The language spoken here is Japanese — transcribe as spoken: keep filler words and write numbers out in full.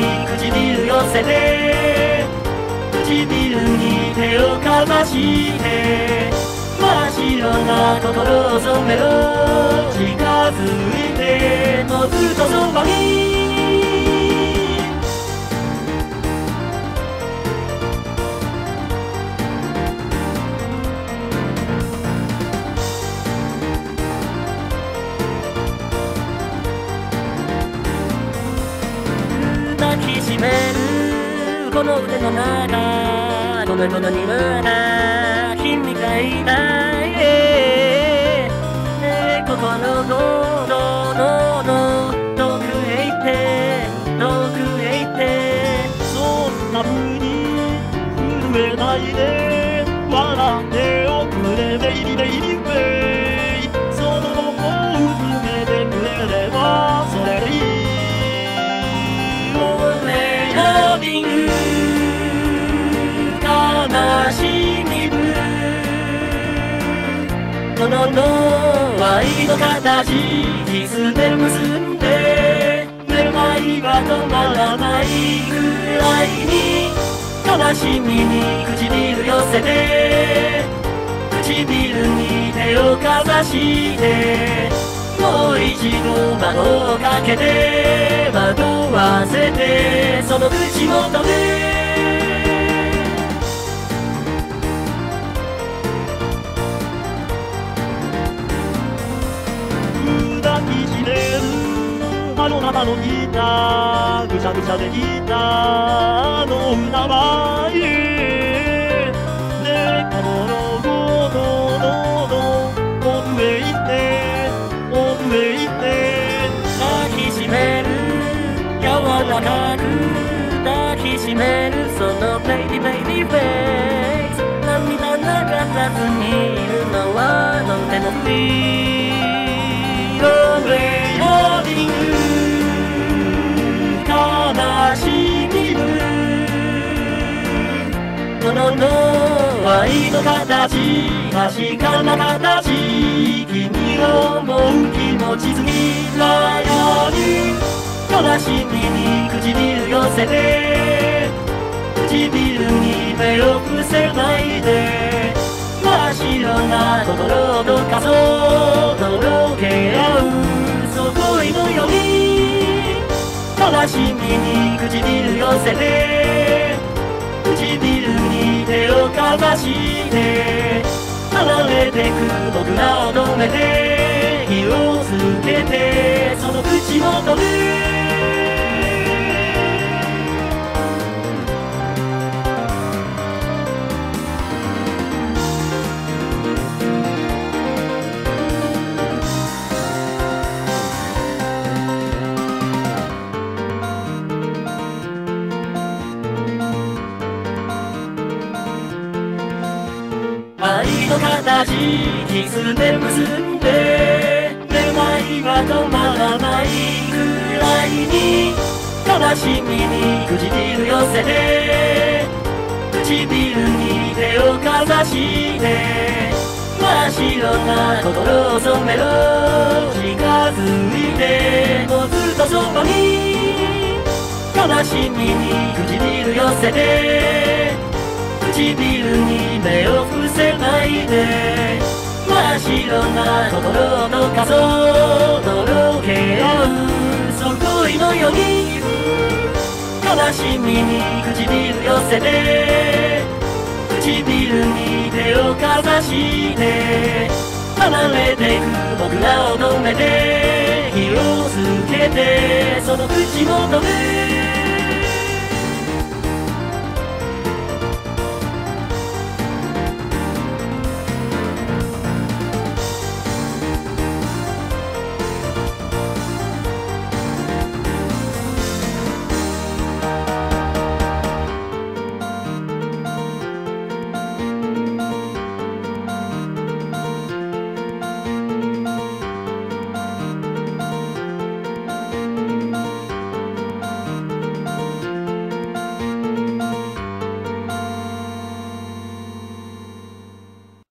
に唇寄せて唇に手をかざして真っ白な心を染めろ近づいてもうずっとそばに抱きしめるこの腕の中ごめんごめんにまだ君がいない心ののの遠くへ行って遠くへ行ってそんな風に震えないで笑っておくれベイビーベイビーベイそのままうつめてくれればそれでいいラビング悲しみぶこのの愛の形キスで結んでめまいが止まらないくらいに悲しみに唇寄せて唇に手をかざしてもう一度窓をかけて惑わせてその口元で抱きしめるあの中のギターぐしゃぐしゃでギターの歌前ねこのごとのの奥へ行って奥へ行って抱きしめる柔らかく抱きしめるそのベイビーベイビーフェイス涙流さずにいるのはどうでもいいローレイローディング悲しみぶこのの愛の形確かな形君を思う気持ち好きなように悲しみに唇寄せて唇に目を伏せないで真っ白な心を溶かそうとろけ合うそ恋のように悲しみに唇寄せて唇に手をかざして離れてく僕らを止めて火をつけてその口元で愛の形キスで結んでめまいが止まらないくらいに悲しみに唇寄せて唇に手をかざして真っ白な心を染めろ近づいてもうずっとそばに悲しみに唇寄せて唇に目を伏せないで真っ白な心を溶かそうとろけ合うそ恋のように悲しみに唇寄せて唇に手をかざして離れてく僕らを止めて火をつけてその口元で